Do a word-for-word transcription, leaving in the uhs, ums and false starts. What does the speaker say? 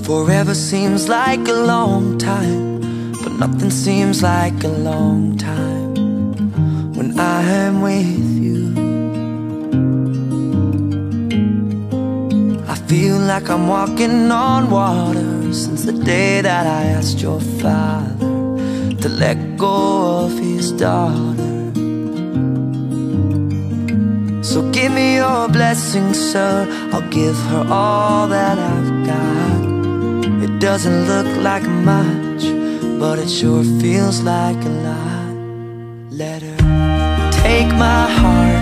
Forever seems like a long time, but nothing seems like a long time when I am with you. I feel like I'm walking on water since the day that I asked your father to let go of his daughter. So give me your blessing, sir, I'll give her all that I've got. It doesn't look like much, but it sure feels like a lot. Let her take my heart